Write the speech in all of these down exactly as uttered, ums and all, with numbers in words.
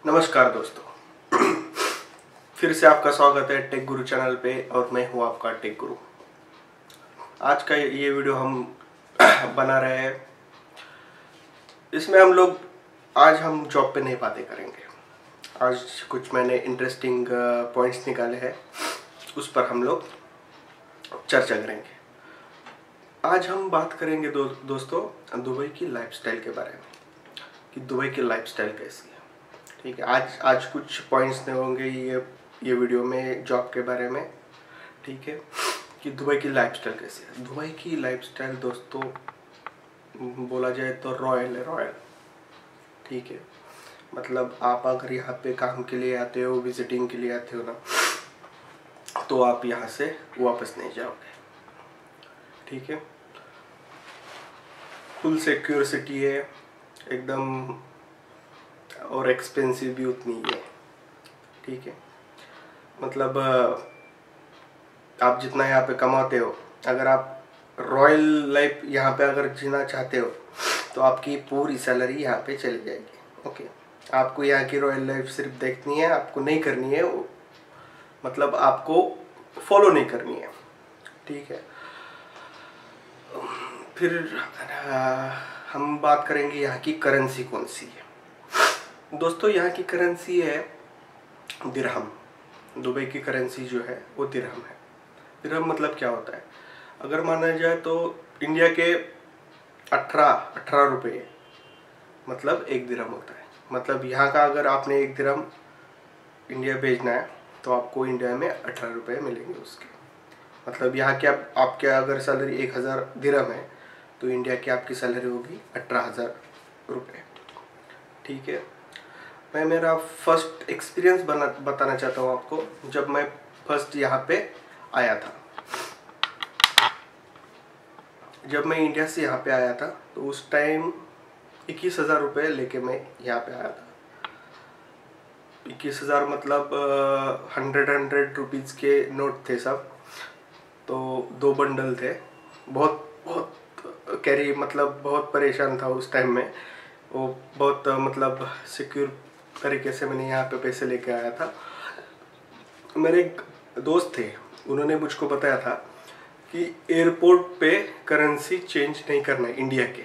नमस्कार दोस्तों, फिर से आपका स्वागत है टेक गुरु चैनल पे और मैं हूं आपका टेक गुरु। आज का ये वीडियो हम बना रहे हैं। इसमें हम लोग आज हम जॉब पे नहीं बातें करेंगे। आज कुछ मैंने इंटरेस्टिंग पॉइंट्स निकाले हैं, उस पर हम लोग चर्चा करेंगे। आज हम बात करेंगे दो, दोस्तों दुबई की लाइफस्टाइल के बारे में कि दुबई की लाइफस्टाइल कैसी है। ठीक है, आज आज कुछ पॉइंट्स नहीं होंगे ये ये वीडियो में जॉब के बारे में। ठीक है, कि दुबई की लाइफस्टाइल कैसी है। दुबई की लाइफस्टाइल दोस्तों बोला जाए तो रॉयल है, रॉयल। ठीक है, मतलब आप अगर यहाँ पे काम के लिए आते हो, विजिटिंग के लिए आते हो ना, तो आप यहाँ से वापस नहीं जाओगे। ठीक है, फुल सिक्योर सिटी है एकदम, और एक्सपेंसिव भी उतनी ही है। ठीक है, मतलब आप जितना यहाँ पे कमाते हो, अगर आप रॉयल लाइफ यहाँ पे अगर जीना चाहते हो तो आपकी पूरी सैलरी यहाँ पे चली जाएगी। ओके, आपको यहाँ की रॉयल लाइफ सिर्फ देखनी है, आपको नहीं करनी है, मतलब आपको फॉलो नहीं करनी है। ठीक है, फिर आ, हम बात करेंगे यहाँ की करेंसी कौन सी है। दोस्तों यहाँ की करेंसी है दिरहम। दुबई की करेंसी जो है वो दिरहम है। दिरहम मतलब क्या होता है, अगर माना जाए तो इंडिया के अठारह अठारह रुपये मतलब एक दिरहम होता है। मतलब यहाँ का अगर आपने एक दिरहम इंडिया भेजना है तो आपको इंडिया में अठारह रुपये मिलेंगे उसके। मतलब यहाँ के आप, आपके अगर सैलरी एक हज़ार दिरहम है तो इंडिया की आपकी सैलरी होगी अठारह हज़ार रुपये। ठीक है, मैं मेरा फर्स्ट एक्सपीरियंस बना बताना चाहता हूँ आपको। जब मैं फर्स्ट यहाँ पे आया था, जब मैं इंडिया से यहाँ पे आया था तो उस टाइम इक्कीस हज़ार रुपये लेके मैं यहाँ पे आया था। इक्कीस हज़ार मतलब हंड्रेड हंड्रेड रुपीज़ के नोट थे सब, तो दो बंडल थे। बहुत बहुत कैरी, मतलब बहुत परेशान था उस टाइम में। वो बहुत मतलब सिक्योर तरीके से मैंने यहाँ पे पैसे लेके आया था। मेरे एक दोस्त थे, उन्होंने मुझको बताया था कि एयरपोर्ट पे करेंसी चेंज नहीं करना है इंडिया के।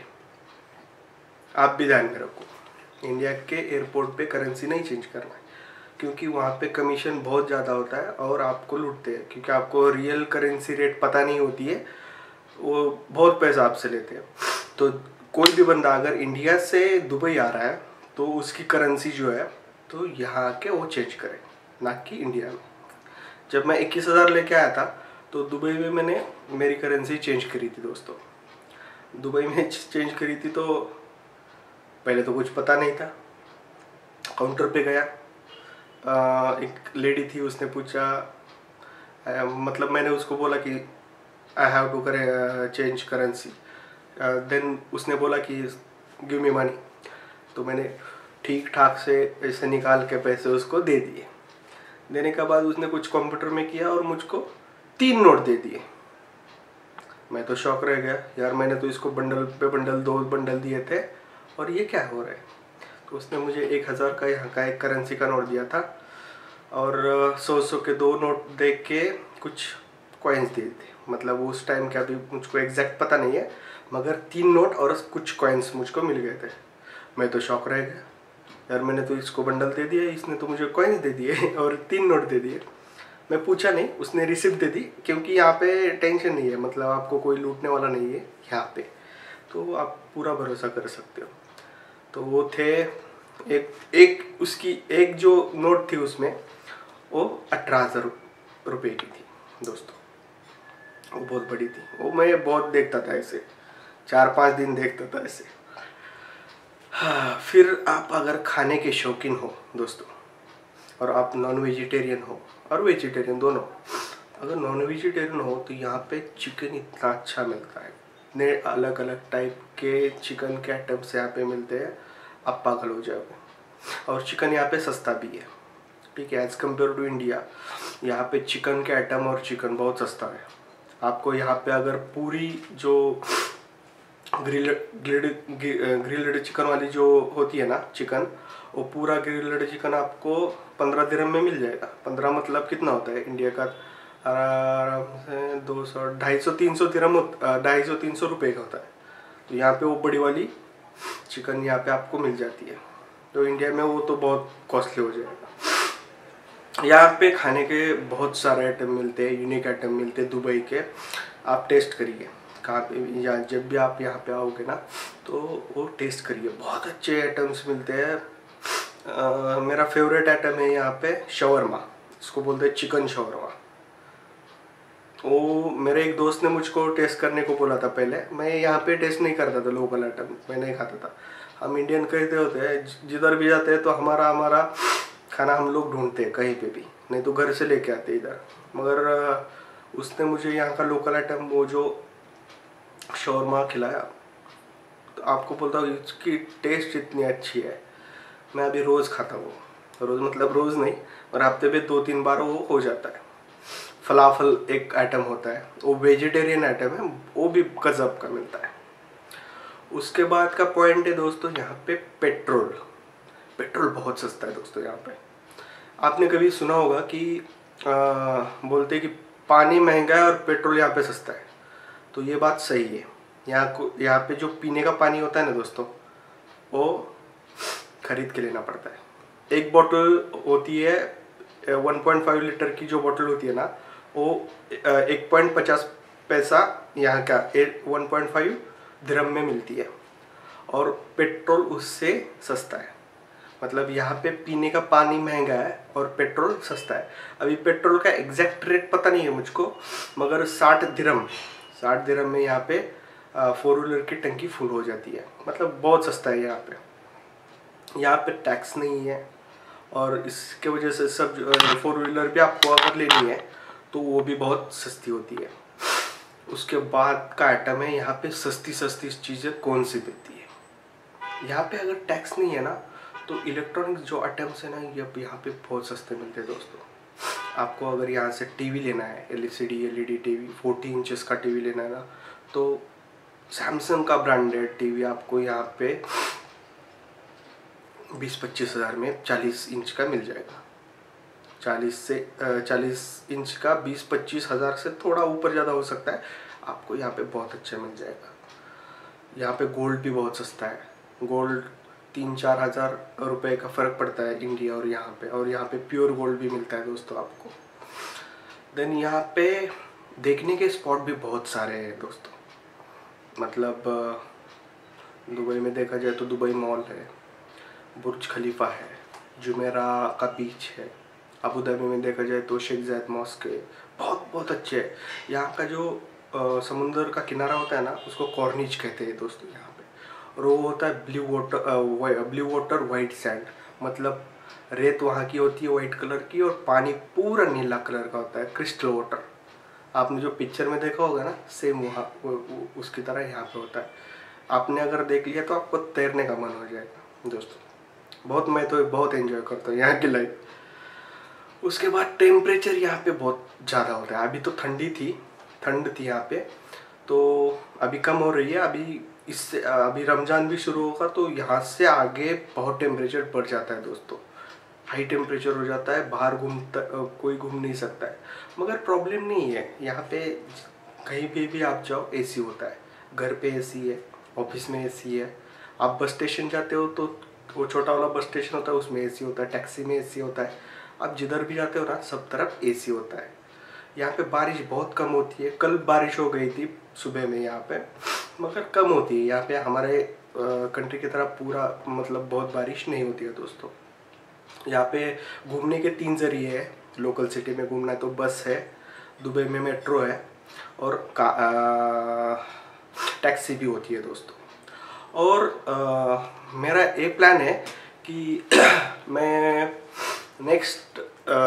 आप भी ध्यान में रखो, इंडिया के एयरपोर्ट पे करेंसी नहीं चेंज करना है, क्योंकि वहाँ पे कमीशन बहुत ज़्यादा होता है और आपको लूटते हैं। क्योंकि आपको रियल करेंसी रेट पता नहीं होती है, वो बहुत पैसा आपसे लेते हैं। तो कोई भी बंदा अगर इंडिया से दुबई आ रहा है तो उसकी करेंसी जो है तो यहाँ के वो चेंज करे, ना कि इंडिया में। जब मैं इक्कीस हज़ार लेके आया था तो दुबई में मैंने मेरी करेंसी चेंज करी थी दोस्तों। दुबई में चेंज करी थी तो पहले तो कुछ पता नहीं था। काउंटर पे गया, आ, एक लेडी थी, उसने पूछा, आ, मतलब मैंने उसको बोला कि आई हैव टू करे चेंज करेंसी। देन उसने बोला कि गिव मी मनी। तो मैंने ठीक ठाक से ऐसे निकाल के पैसे उसको दे दिए। देने के बाद उसने कुछ कंप्यूटर में किया और मुझको तीन नोट दे दिए। मैं तो शॉक रह गया, यार मैंने तो इसको बंडल पे बंडल दो बंडल दिए थे और ये क्या हो रहा है। तो उसने मुझे एक हज़ार का यहाँ का एक करेंसी का नोट दिया था और सौ सौ के दो नोट दे के कुछ कॉइन्स दिए थे। मतलब उस टाइम का भी मुझको एग्जैक्ट पता नहीं है, मगर तीन नोट और कुछ कॉइन्स मुझको मिल गए थे। मैं तो शॉक रह गया, यार मैंने तो इसको बंडल दे दिया, इसने तो मुझे कॉइन्स दे दिए और तीन नोट दे दिए। मैं पूछा नहीं, उसने रिसिप्ट दे दी, क्योंकि यहाँ पे टेंशन नहीं है, मतलब आपको कोई लूटने वाला नहीं है यहाँ पे, तो आप पूरा भरोसा कर सकते हो। तो वो थे एक एक उसकी एक जो नोट थी उसमें वो अठारह हज़ार रुपये की थी दोस्तों। वो बहुत बड़ी थी, वो मैं बहुत देखता था ऐसे, चार पाँच दिन देखता था ऐसे। हाँ, फिर आप अगर खाने के शौकीन हो दोस्तों और आप नॉन वेजिटेरियन हो और वेजिटेरियन दोनों, अगर नॉन वेजिटेरियन हो तो यहाँ पे चिकन इतना अच्छा मिलता है। इतने अलग अलग टाइप के चिकन के आइटम्स यहाँ पे मिलते हैं, आप पागल हो जाओगे। और चिकन यहाँ पे सस्ता भी है। ठीक है, एज़ कम्पेयर टू इंडिया यहाँ पे चिकन के आइटम और चिकन बहुत सस्ता है। आपको यहाँ पे अगर पूरी जो ग्रिल ग्रिल्ड ग्रिल्ड चिकन वाली जो होती है ना चिकन, वो पूरा ग्रिल्ड चिकन आपको पंद्रह दिरहम में मिल जाएगा। पंद्रह मतलब कितना होता है इंडिया का, आराम से दो सौ ढाई सौ तीन सौ दिरहम, ढाई सौ तीन सौ रुपये का होता है। तो यहाँ पे वो बड़ी वाली चिकन यहाँ पे आपको मिल जाती है। तो इंडिया में वो तो बहुत कॉस्टली हो जाएगा। यहाँ पे खाने के बहुत सारे आइटम मिलते हैं, यूनिक आइटम मिलते हैं दुबई के। आप टेस्ट करिए कहाँ पे, या जब भी आप यहाँ पे आओगे ना तो वो टेस्ट करिए, बहुत अच्छे आइटम्स मिलते हैं। आ, मेरा फेवरेट आइटम है यहाँ पे शवरमा, इसको बोलते हैं चिकन शवरमा। वो मेरे एक दोस्त ने मुझको टेस्ट करने को बोला था। पहले मैं यहाँ पे टेस्ट नहीं करता था, लोकल आइटम मैं नहीं खाता था। हम इंडियन कहते होते हैं, जिधर भी जाते हैं तो हमारा हमारा खाना हम लोग ढूंढते हैं कहीं पे भी, नहीं तो घर से लेके आते इधर। मगर उसने मुझे यहाँ का लोकल आइटम वो जो शौरमा खिलाया, तो आपको बोलता हूँ इसकी टेस्ट इतनी अच्छी है। मैं अभी रोज़ खाता हूँ, रोज़ मतलब रोज़ नहीं, और हफ्ते में दो तीन बार वो हो जाता है। फलाफल एक आइटम होता है, वो वेजिटेरियन आइटम है, वो भी गजब का मिलता है। उसके बाद का पॉइंट है दोस्तों यहाँ पे पेट्रोल। पेट्रोल बहुत सस्ता है दोस्तों यहाँ पे। आपने कभी सुना होगा कि आ, बोलते कि पानी महंगा है और पेट्रोल यहाँ पे सस्ता है, तो ये बात सही है। यहाँ को यहाँ पे जो पीने का पानी होता है ना दोस्तों, वो खरीद के लेना पड़ता है। एक बोतल होती है वन पॉइंट फाइव लीटर की, जो बोतल होती है ना वो एक पॉइंट पचास पैसा यहाँ का वन पॉइंट फाइव दिरहम में मिलती है, और पेट्रोल उससे सस्ता है। मतलब यहाँ पे पीने का पानी महंगा है और पेट्रोल सस्ता है। अभी पेट्रोल का एग्जैक्ट रेट पता नहीं है मुझको, मगर साठ दिरहम साठ दिरहम में यहाँ पे फोर व्हीलर की टंकी फुल हो जाती है। मतलब बहुत सस्ता है यहाँ पे। यहाँ पे टैक्स नहीं है, और इसके वजह से सब फोर व्हीलर भी आपको अगर लेनी है तो वो भी बहुत सस्ती होती है। उसके बाद का आइटम है यहाँ पे सस्ती सस्ती चीज़ें कौन सी मिलती है। यहाँ पे अगर टैक्स नहीं है ना तो इलेक्ट्रॉनिक्स जो आइटम्स है ना ये यहाँ पे बहुत सस्ते मिलते हैं दोस्तों। आपको अगर यहाँ से टीवी लेना है, L C D L E D TV forty inches का टीवी लेना है ना, तो सैमसंग का ब्रांडेड टीवी आपको यहाँ पे बीस पच्चीस हज़ार में चालीस इंच का मिल जाएगा। चालीस से चालीस इंच का बीस पच्चीस हज़ार से थोड़ा ऊपर ज़्यादा हो सकता है, आपको यहाँ पे बहुत अच्छा मिल जाएगा। यहाँ पे गोल्ड भी बहुत सस्ता है। गोल्ड तीन चार हज़ार रुपये का फ़र्क पड़ता है इंडिया और यहाँ पे, और यहाँ पे प्योर गोल्ड भी मिलता है दोस्तों आपको। देन यहाँ पे देखने के स्पॉट भी बहुत सारे हैं दोस्तों। मतलब दुबई में देखा जाए तो दुबई मॉल है, बुर्ज खलीफा है, जुमेरा का बीच है। अबू धाबी में देखा जाए तो शेख जायद मॉस्क है, बहुत बहुत अच्छे है। यहाँ का जो आ, समुंदर का किनारा होता है ना उसको कॉर्निच कहते हैं दोस्तों यहाँ पे, और वो होता है blue water blue water white sand. मतलब रेत वहाँ की होती है वाइट कलर की, और पानी पूरा नीला कलर का होता है, क्रिस्टल वाटर। आपने जो पिक्चर में देखा होगा ना सेम वहाँ वो, वो, उसकी तरह यहाँ पे होता है। आपने अगर देख लिया तो आपको तैरने का मन हो जाएगा दोस्तों। बहुत मैं तो बहुत एंजॉय करता हूँ यहाँ की लाइफ। उसके बाद टेम्परेचर यहाँ पे बहुत ज़्यादा होता है। अभी तो ठंडी थी ठंड थी यहाँ पे, तो अभी कम हो रही है। अभी इससे अभी रमज़ान भी शुरू होगा तो यहाँ से आगे बहुत टेम्परेचर बढ़ जाता है दोस्तों। हाई टेम्परेचर हो जाता है, बाहर घूमता कोई घूम नहीं सकता है। मगर प्रॉब्लम नहीं है, यहाँ पे कहीं पे भी आप जाओ एसी होता है। घर पे एसी है, ऑफिस में एसी है। आप बस स्टेशन जाते हो तो वो छोटा वाला बस स्टेशन होता है उसमें एसी होता है, टैक्सी में एसी होता है। आप जिधर भी जाते हो ना सब तरफ एसी होता है। यहाँ पे बारिश बहुत कम होती है। कल बारिश हो गई थी सुबह में यहाँ पे, मगर कम होती है। यहाँ पे हमारे कंट्री की तरह पूरा मतलब बहुत बारिश नहीं होती है दोस्तों। यहाँ पे घूमने के तीन ज़रिए है। लोकल सिटी में घूमना है तो बस है, दुबई में मेट्रो है, और का टैक्सी भी होती है दोस्तों। और आ, मेरा एक प्लान है कि मैं नेक्स्ट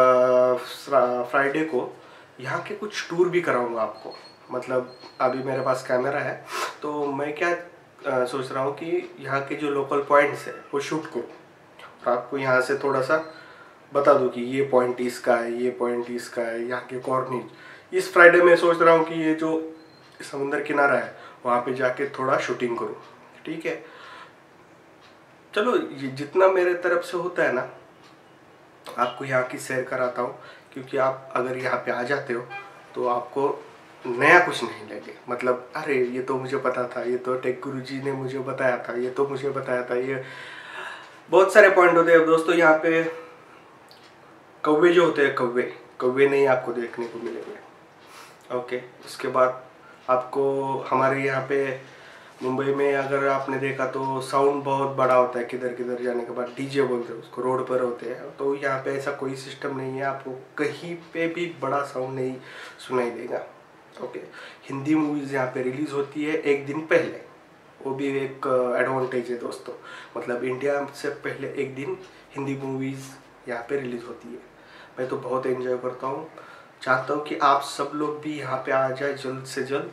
फ्राइडे को यहाँ के कुछ टूर भी कराऊंगा आपको। मतलब अभी मेरे पास कैमरा है तो मैं क्या आ, सोच रहा हूँ कि यहाँ के जो लोकल पॉइंट्स है वो शूट करूँ, और आपको यहाँ से थोड़ा सा बता दूँ कि ये पॉइंट इसका है, ये पॉइंट इसका है, यहाँ के कॉर्निच। इस फ्राइडे में सोच रहा हूँ कि ये जो समुंदर किनारा है वहाँ पे जाके थोड़ा शूटिंग करूँ, ठीक है। चलो ये जितना मेरे तरफ से होता है ना आपको यहाँ की शेयर कराता हूँ, क्योंकि आप अगर यहाँ पे आ जाते हो तो आपको नया कुछ नहीं लगे, मतलब अरे ये तो मुझे पता था, ये तो टेक गुरु जी ने मुझे बताया था, ये तो मुझे बताया था, ये बहुत सारे पॉइंट होते हैं दोस्तों। यहाँ पे कौवे जो होते हैं, कौवे कौवे नहीं आपको देखने को मिलेंगे, ओके। उसके बाद आपको हमारे यहाँ पे मुंबई में अगर आपने देखा तो साउंड बहुत बड़ा होता है, किधर किधर जाने के बाद डीजे बोलते हैं उसको, रोड पर होते हैं। तो यहाँ पे ऐसा कोई सिस्टम नहीं है, आपको कहीं पे भी बड़ा साउंड नहीं सुनाई देगा, ओके। हिंदी मूवीज़ यहाँ पे रिलीज़ होती है एक दिन पहले, वो भी एक एडवांटेज है दोस्तों, मतलब इंडिया से पहले एक दिन हिंदी मूवीज़ यहाँ पे रिलीज़ होती है। मैं तो बहुत एंजॉय करता हूँ, चाहता हूँ कि आप सब लोग भी यहाँ पे आ जाए जल्द से जल्द।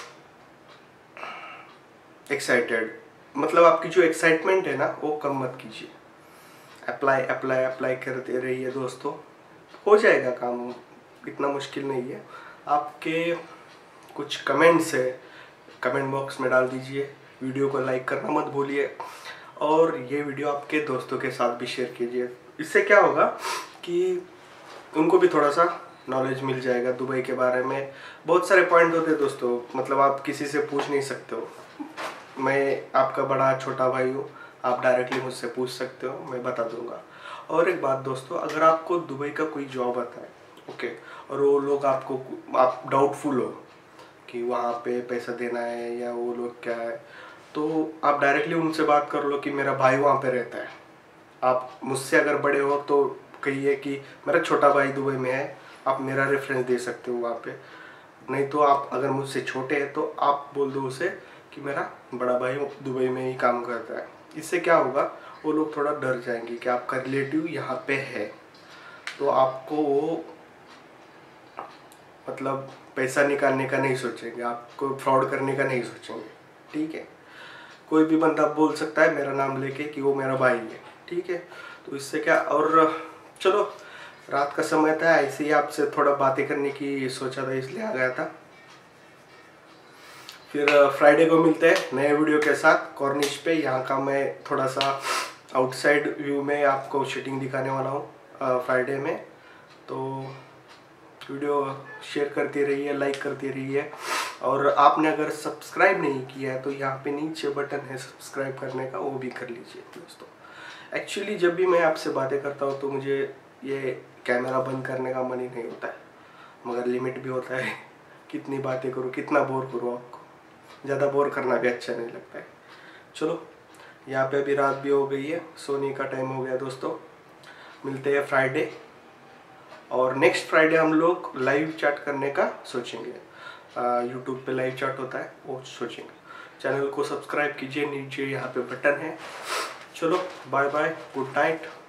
एक्साइटेड मतलब आपकी जो एक्साइटमेंट है ना वो कम मत कीजिए, अप्लाई अप्लाई अप्लाई करते रहिए दोस्तों, हो जाएगा काम, इतना मुश्किल नहीं है। आपके कुछ कमेंट्स है कमेंट बॉक्स में डाल दीजिए, वीडियो को लाइक करना मत भूलिए, और ये वीडियो आपके दोस्तों के साथ भी शेयर कीजिए। इससे क्या होगा कि उनको भी थोड़ा सा नॉलेज मिल जाएगा दुबई के बारे में। बहुत सारे पॉइंट होते हैं दोस्तों, मतलब आप किसी से पूछ नहीं सकते हो, मैं आपका बड़ा छोटा भाई हूँ, आप डायरेक्टली मुझसे पूछ सकते हो, मैं बता दूंगा। और एक बात दोस्तों, अगर आपको दुबई का कोई जॉब आता है, ओके, और वो लोग आपको आप डाउटफुल हो कि वहाँ पे पैसा देना है या वो लोग क्या है, तो आप डायरेक्टली उनसे बात कर लो कि मेरा भाई वहाँ पे रहता है। आप मुझसे अगर बड़े हो तो कहिए कि मेरा छोटा भाई दुबई में है, आप मेरा रेफरेंस दे सकते हो वहाँ पे। नहीं तो आप अगर मुझसे छोटे हैं तो आप बोल दो उसे कि मेरा बड़ा भाई दुबई में ही काम करता है। इससे क्या होगा, वो लोग थोड़ा डर जाएंगे कि आपका रिलेटिव यहाँ पे है, तो आपको वो मतलब पैसा निकालने का नहीं सोचेंगे, आपको फ्रॉड करने का नहीं सोचेंगे, ठीक है। कोई भी बंदा बोल सकता है मेरा नाम लेके कि वो मेरा भाई है, ठीक है। तो इससे क्या, और चलो रात का समय था, ऐसे ही आपसे थोड़ा बातें करने की सोचा था, इसलिए आ गया था। फिर फ्राइडे को मिलते हैं नए वीडियो के साथ कॉर्निश पे। यहाँ का मैं थोड़ा सा आउटसाइड व्यू में आपको शूटिंग दिखाने वाला हूँ फ्राइडे में, तो वीडियो शेयर करती रहिए, लाइक करती रहिए, और आपने अगर सब्सक्राइब नहीं किया है तो यहाँ पे नीचे बटन है सब्सक्राइब करने का, वो भी कर लीजिए दोस्तों। एक्चुअली जब भी मैं आपसे बातें करता हूँ तो मुझे ये कैमरा बंद करने का मन ही नहीं होता है, मगर लिमिट भी होता है, कितनी बातें करूँ, कितना बोर करूँ आपको, ज़्यादा बोर करना भी अच्छा नहीं लगता है। चलो यहाँ पे अभी रात भी हो गई है, सोने का टाइम हो गया दोस्तों। मिलते हैं फ्राइडे, और नेक्स्ट फ्राइडे हम लोग लाइव चैट करने का सोचेंगे, यूट्यूब पे लाइव चैट होता है वो सोचेंगे। चैनल को सब्सक्राइब कीजिए, नीचे यहाँ पे बटन है। चलो बाय बाय, गुड नाइट।